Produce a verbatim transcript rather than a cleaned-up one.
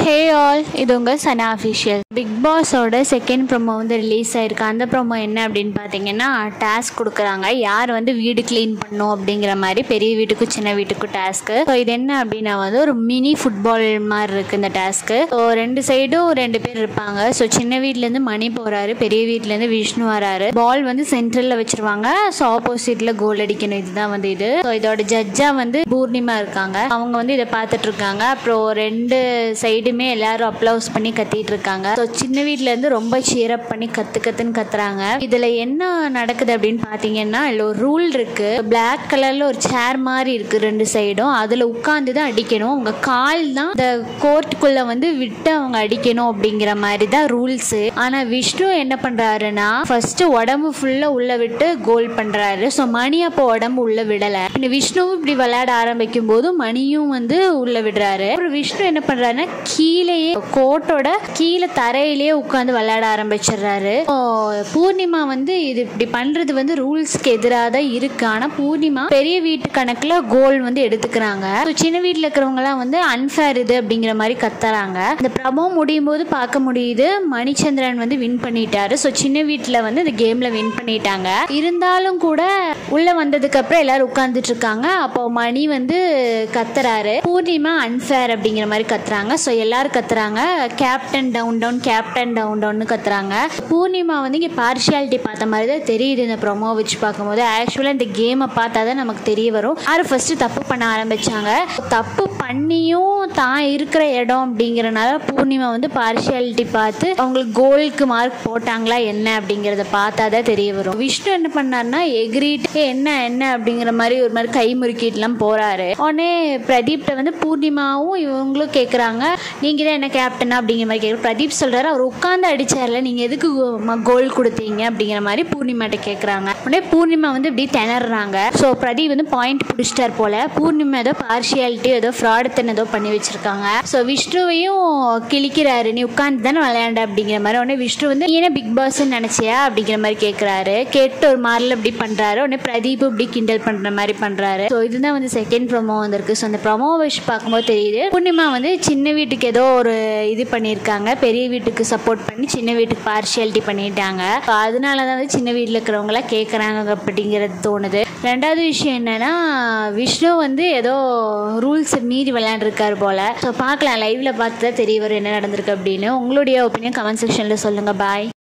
ஹே all, இது உங்கள் Sana official. Big பாஸோட செகண்ட் ப்ரோமோ வந்து ரிலீஸ் ஆயிருக்கு. அந்த ப்ரோமோ என்ன அப்படின்னு பார்த்தீங்கன்னா, டாஸ்க் கொடுக்குறாங்க. யார் வந்து வீடு க்ளீன் பண்ணும் அப்படிங்கிற மாதிரி, பெரிய வீட்டுக்கும் சின்ன வீட்டுக்கும் டாஸ்க்கு. ஸோ இது என்ன அப்படின்னா வந்து ஒரு மினி ஃபுட்பால் மாதிரி இருக்குது இந்த டாஸ்க்கு. ஸோ ரெண்டு சைடும் ரெண்டு பேர் இருப்பாங்க. ஸோ சின்ன வீட்டிலேருந்து மணி போகிறாரு, பெரிய வீட்டிலேருந்து விஷ்ணு வராரு. பால் வந்து சென்ட்ரலில் வச்சிருவாங்க. ஸோ ஆப்போசிட்டில் கோல் அடிக்கணும். இதுதான் வந்து இது. ஸோ இதோட ஜட்ஜாக வந்து பூர்ணிமா இருக்காங்க. அவங்க வந்து இதை பார்த்துட்டு இருக்காங்க. அப்புறம் ரெண்டு சைடுமே எல்லாரும் அப்ளவுஸ் பண்ணி கத்திட்டு இருக்காங்க. ஸோ சின்ன வீட்ல இருந்து ரொம்ப சீரப் பண்ணி கத்து கத்துன்னு கத்துறாங்க. இதுல என்ன நடக்குது அப்படின்னு பாத்தீங்கன்னா, இதுல ஒரு ரூல் இருக்கு. பிளாக் கலர்ல ஒரு சேர் மாதிரி இருக்கு ரெண்டு சைடும். அதுல உட்கார்ந்து தான் அடிக்கணும். உங்க கால் தான் இந்த கோர்ட்டுக்குள்ள வந்து விட்டு அவங்க அடிக்கணும் அப்படிங்கிற மாதிரி தான் ரூல்ஸ். ஆனா விஷ்ணு என்ன பண்றாருன்னா, ஃபர்ஸ்ட் உடம்பு ஃபுல்லா உள்ள விட்டு கோல் பண்றாரு. ஸோ மணி அப்போ உடம்பு உள்ள விடல. விஷ்ணுவும் இப்படி விளையாட ஆரம்பிக்கும் போது மணியும் வந்து உள்ள விடுறாரு. அப்புறம் விஷ்ணு என்ன பண்றாருன்னா, கீழேயே கோட்டோட கீழே தரையிலேயே உட்காந்து விளையாட ஆரம்பிச்சிடுறாரு. பூர்ணிமா வந்து இது இப்படி பண்றது வந்து ரூல்ஸ்க்கு எதிராக தான் இருக்கு. ஆனா பூர்ணிமா பெரிய வீட்டு கணக்குல கோல் வந்து எடுத்துக்கிறாங்க. சின்ன வீட்டுல இருக்கிறவங்க எல்லாம் வந்து அன்ஃபேர் இது அப்படிங்கிற மாதிரி கத்துறாங்க. இந்த ப்ரோமோ முடியும் போது பார்க்க முடியுது, மணிச்சந்திரன் வந்து வின் பண்ணிட்டாரு. ஸோ சின்ன வீட்டுல வந்து இந்த கேம்ல வின் பண்ணிட்டாங்க. இருந்தாலும் கூட உள்ள வந்ததுக்கு அப்புறம் எல்லாரும் உட்கார்ந்துட்டு இருக்காங்க. அப்போ மணி வந்து கத்துறாரு, பூர்ணிமா அன்ஃபேர் அப்படிங்கிற மாதிரி கத்துறாங்க. ஸோ எல்லாரும் கத்துறாங்க, captain down down captain down டவுன்னு கத்துறாங்க. பூர்ணிமா வந்து இங்கே பார்ஷியாலிட்டி பார்த்த மாதிரி தான் தெரியுது இந்த ப்ரோமோ வச்சு பார்க்கும்போது. ஆக்சுவலாக இந்த கேமை பார்த்தா தான் நமக்கு தெரிய வரும் யார் ஃபர்ஸ்ட் தப்பு பண்ண ஆரம்பிச்சாங்க. தப்பு பண்ணியும் தான் இருக்கிற இடம் அப்படிங்கிறனால பூர்ணிமா வந்து பார்ஷியாலிட்டி பார்த்து அவங்களுக்கு கோலுக்கு மார்க் போட்டாங்களா என்ன அப்படிங்கிறத பார்த்தா தான் தெரிய வரும். விஷ்ணு என்ன பண்ணாருன்னா, எகிரிட்டு என்ன என்ன அப்படிங்கிற மாதிரி ஒரு மாதிரி கை முறுக்கிட்டுலாம் போறாரு. உடனே பிரதீப்ட வந்து பூர்ணிமாவும் இவங்களும் கேட்குறாங்க, நீங்க தான் என்ன கேப்டனா அப்படிங்கிற மாதிரி கேட்குற. பிரதீப் சொல்றாரு, அவர் உட்காந்து அடிச்சார்ல, நீங்க எதுக்கு கோல் கொடுத்தீங்க அப்படிங்கிற மாதிரி பூர்ணிமாட்ட கேட்குறாங்க. உடனே பூர்ணிமா வந்து இப்படி திணறாங்க. ஸோ பிரதீப் வந்து பாயிண்ட் பிடிச்சிட்டார் போல. பூர்ணிமா ஏதோ பார்ஷியாலிட்டி ஏதோ ஃப்ராடுத்தன் ஏதோ பண்ணி வச்சிருக்காங்க. ஸோ விஷ்ணுவையும் கிழிக்கிறாரு, நீ உட்காந்து தானே விளையாண்ட அப்படிங்கிற மாதிரி. உடனே விஷ்ணு வந்து நீ என்ன பிக் பாஸ்ன்னு நினைச்சியா அப்படிங்கிற மாதிரி கேட்குறாரு. கேட்டு ஒரு மாதிரில இப்படி பண்றாரு. உடனே பிரதீப் இப்படி கிண்டல் பண்ற மாதிரி பண்றாரு. ஸோ இதுதான் வந்து செகண்ட் ப்ரோமோ வந்திருக்கு. ஸோ அந்த ப்ரோமோ வச்சு பார்க்கும்போது தெரியுது, பூர்ணிமா வந்து சின்ன வீட்டுக்கு ஏதோ ஒரு இது பண்ணியிருக்காங்க, பெரிய வீட்டுக்கு சப்போர்ட் பண்ணி சின்ன வீட்டுக்கு பார்ஷியாலிட்டி பண்ணிட்டாங்க. அதனால தான் வந்து சின்ன வீட்டில் இருக்கிறவங்களாம் கேட்குறாங்க அப்படிங்கிறது தோணுது. ரெண்டாவது விஷயம் என்னன்னா, விஷ்ணு வந்து ஏதோ ரூல்ஸை மீறி விளையாண்டுருக்காரு போல. ஸோ பார்க்கலாம், லைவ்ல பார்த்து தான் தெரிய வரும் என்ன நடந்திருக்கு அப்படின்னு. உங்களுடைய ஒப்பீனியன் கமெண்ட் செக்ஷனில் சொல்லுங்கள். பாய்.